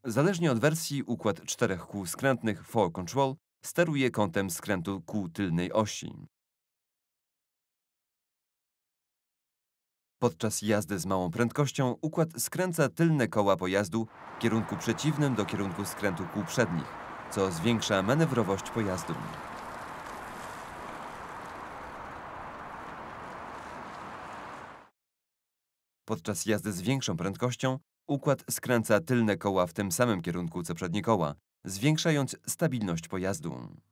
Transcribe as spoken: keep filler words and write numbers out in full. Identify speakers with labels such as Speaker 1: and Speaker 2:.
Speaker 1: Zależnie od wersji, układ czterech kół skrętnych four control steruje kątem skrętu kół tylnej osi. Podczas jazdy z małą prędkością układ skręca tylne koła pojazdu w kierunku przeciwnym do kierunku skrętu kół przednich, co zwiększa manewrowość pojazdu. Podczas jazdy z większą prędkością układ skręca tylne koła w tym samym kierunku co przednie koła, zwiększając stabilność pojazdu.